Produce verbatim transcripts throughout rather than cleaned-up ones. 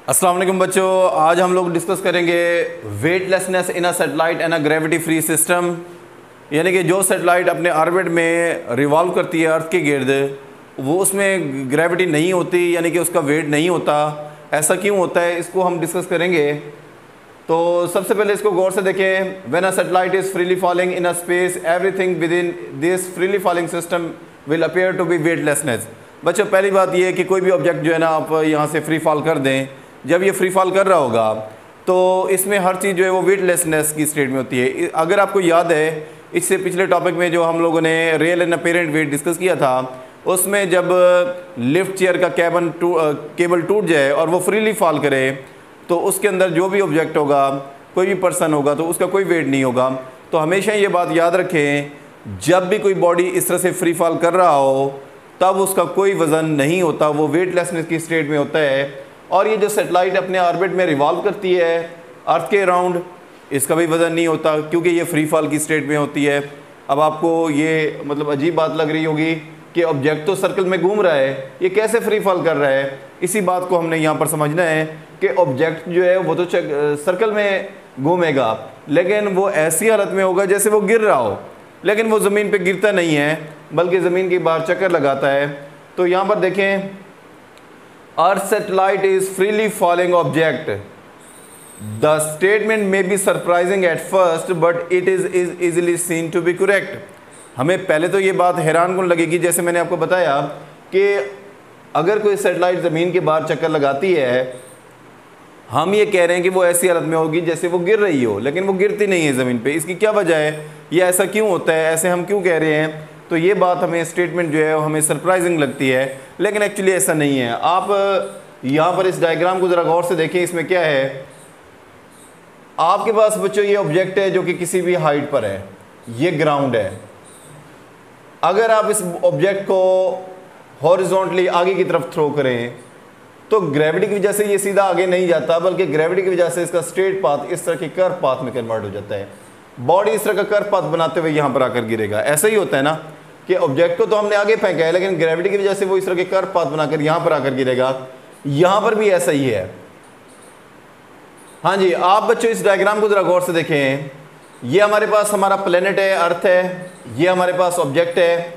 अस्सलाम वालेकुम बच्चों, आज हम लोग डिस्कस करेंगे weightlessness in a satellite and a gravity free system. यानी कि जो सैटेलाइट अपने ऑर्बिट में रिवॉल्व करती है अर्थ के गिर्द, वो उसमें ग्रेविटी नहीं होती, यानी कि उसका वेट नहीं होता। ऐसा क्यों होता है, इसको हम डिस्कस करेंगे। तो सबसे पहले इसको गौर से देखें। When a satellite is freely falling in a space, everything within this freely falling system will appear to be weightlessness. बच्चों, पहली बात यह है कि कोई भी ऑब्जेक्ट जो है ना, आप यहाँ से फ्री फॉल कर दें, जब ये फ्री फॉल कर रहा होगा तो इसमें हर चीज़ जो है वो वेटलेसनेस की स्टेट में होती है। अगर आपको याद है, इससे पिछले टॉपिक में जो हम लोगों ने real and apparent weight discuss किया था, उसमें जब लिफ्ट चेयर का कैबन टू केबल टूट जाए और वो फ्रीली फॉल करे, तो उसके अंदर जो भी ऑब्जेक्ट होगा, कोई भी पर्सन होगा, तो उसका कोई वेट नहीं होगा। तो हमेशा ये बात याद रखें, जब भी कोई बॉडी इस तरह से फ्री फॉल कर रहा हो तब उसका कोई वज़न नहीं होता, वो वेटलेसनेस की स्टेट में होता है। और ये जो सैटेलाइट अपने ऑर्बिट में रिवॉल्व करती है अर्थ के अराउंड, इसका भी वज़न नहीं होता क्योंकि ये फ्री फॉल की स्टेट में होती है। अब आपको ये मतलब अजीब बात लग रही होगी कि ऑब्जेक्ट तो सर्कल में घूम रहा है, ये कैसे फ्री फॉल कर रहा है। इसी बात को हमने यहाँ पर समझना है कि ऑब्जेक्ट जो है वो तो सर्कल में घूमेगा, लेकिन वो ऐसी हालत में होगा जैसे वो गिर रहा हो, लेकिन वो ज़मीन पे गिरता नहीं है बल्कि ज़मीन के बाहर चक्कर लगाता है। तो यहाँ पर देखें, Earth satellite is freely falling object. The statement may be surprising at first but it is is easily seen to be correct. हमें पहले तो ये बात हैरान कौन लगेगी, जैसे मैंने आपको बताया कि अगर कोई सैटेलाइट ज़मीन के बाहर चक्कर लगाती है, हम ये कह रहे हैं कि वो ऐसी हालत में होगी जैसे वो गिर रही हो, लेकिन वो गिरती नहीं है ज़मीन पे। इसकी क्या वजह है, ये ऐसा क्यों होता है, ऐसे हम क्यों कह रहे हैं? तो ये बात हमें स्टेटमेंट जो है हमें सरप्राइजिंग लगती है, लेकिन एक्चुअली ऐसा नहीं है। आप यहाँ पर इस डायग्राम को ज़रा गौर से देखें, इसमें क्या है। आपके पास बच्चों ये ऑब्जेक्ट है जो कि किसी भी हाइट पर है, ये ग्राउंड है। अगर आप इस ऑब्जेक्ट को हॉरिजॉन्टली आगे की तरफ थ्रो करें तो ग्रेविटी की वजह से ये सीधा आगे नहीं जाता, बल्कि ग्रेविटी की वजह से इसका स्ट्रेट पाथ इस तरह के कर्व पाथ में कन्वर्ट हो जाता है। बॉडी इस तरह का कर्व पाथ बनाते हुए यहाँ पर आकर गिरेगा। ऐसा ही होता है ना कि ऑब्जेक्ट को तो हमने आगे फेंका है, लेकिन ग्रेविटी की वजह से वो इस तरह के कर्व पाथ बनाकर यहाँ पर आकर गिरेगा। यहाँ पर भी ऐसा ही है। हाँ जी, आप बच्चों इस डायग्राम को ज़रा गौर से देखें। ये हमारे पास हमारा प्लेनेट है, अर्थ है। ये हमारे पास ऑब्जेक्ट है,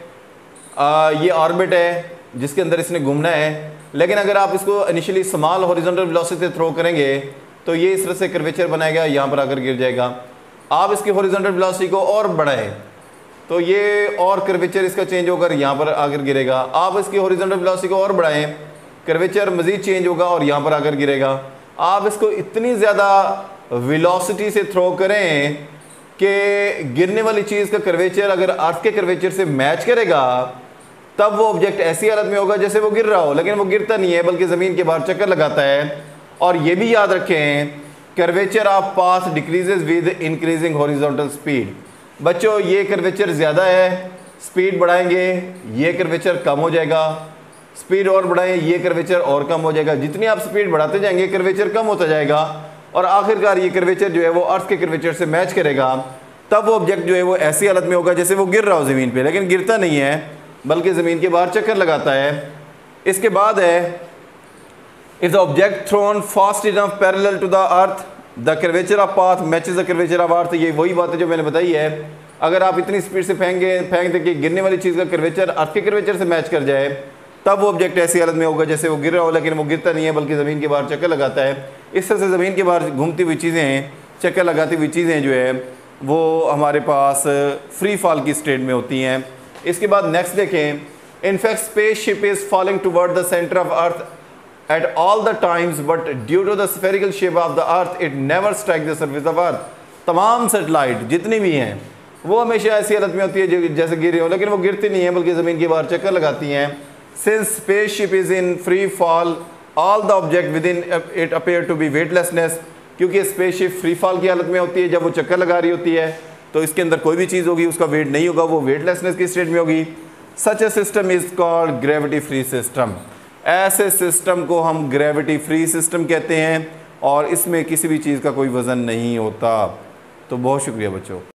आ, ये ऑर्बिट है जिसके अंदर इसने घूमना है। लेकिन अगर आप इसको इनिशियली स्मॉल हॉरिजॉन्टल वेलोसिटी से थ्रो करेंगे तो ये इस तरह से कर्वेचर बनाएगा, यहाँ पर आकर गिर जाएगा। आप इसकी हॉरिजॉन्टल वेलोसिटी को और बढ़ाएं तो ये और कर्वेचर इसका चेंज होकर यहाँ पर आकर गिरेगा। आप इसकी हॉरिजॉन्टल वेलोसिटी को और बढ़ाएं, कर्वेचर मज़ीद चेंज होगा और यहाँ पर आकर गिरेगा। आप इसको इतनी ज़्यादा वेलोसिटी से थ्रो करें कि गिरने वाली चीज़ का कर्वेचर अगर अर्थ के कर्वेचर से मैच करेगा, तब वो ऑब्जेक्ट ऐसी हालत में होगा जैसे वो गिर रहा हो, लेकिन वो गिरता नहीं है बल्कि ज़मीन के बाहर चक्कर लगाता है। और ये भी याद रखें, curvature of path decreases with increasing horizontal speed. बच्चों, ये कर्वेचर ज़्यादा है, स्पीड बढ़ाएंगे ये कर्वेचर कम हो जाएगा, स्पीड और बढ़ाएं ये कर्वेचर और कम हो जाएगा। जितनी आप स्पीड बढ़ाते जाएंगे कर्वेचर कम होता जाएगा और आखिरकार ये कर्वेचर जो है वो अर्थ के कर्वेचर से मैच करेगा। तब वो ऑब्जेक्ट जो है वो ऐसी हालत में होगा जैसे वो गिर रहा हो ज़मीन पर, लेकिन गिरता नहीं है बल्कि ज़मीन के बाहर चक्कर लगाता है। इसके बाद है, if the object thrown fast enough parallel to the Earth the curvature of path matches the curvature of Earth. ये वही बात है जो मैंने बताई है। अगर आप इतनी स्पीड से फेंकेंगे फेंक दें कि गिरने वाली चीज़ का कर्वेचर अर्थ के कर्वेचर से मैच कर जाए, तब वो ऑब्जेक्ट ऐसी हालत में होगा जैसे वो गिर रहा हो, लेकिन वो गिरता नहीं है बल्कि ज़मीन के बाहर चक्कर लगाता है। इस तरह से ज़मीन के बाहर घूमती हुई चीज़ें, चक्कर लगाती हुई चीज़ें जो है वो हमारे पास फ्री फॉल की स्टेट में होती हैं। इसके बाद नेक्स्ट देखें, In fact, spaceship is falling toward the center of Earth at all the times, but due to the spherical shape of the Earth, it never strikes the surface of Earth. तमाम satellite जितनी भी हैं वो हमेशा ऐसी हालत में होती है जैसे गिर रही हो, लेकिन वो गिरती नहीं है बल्कि ज़मीन के बाहर चक्कर लगाती हैं। Since spaceship is in free fall, all the object within it appear to be weightlessness. क्योंकि स्पेसशिप फ्री फॉल की हालत में होती है, जब वो चक्कर लगा रही होती है तो इसके अंदर कोई भी चीज़ होगी उसका वेट नहीं होगा, वो वेटलेसनेस की स्टेट में होगी। Such a system is called gravity free system. ऐसे सिस्टम को हम ग्रेविटी फ्री सिस्टम कहते हैं और इसमें किसी भी चीज़ का कोई वज़न नहीं होता। तो बहुत शुक्रिया बच्चों।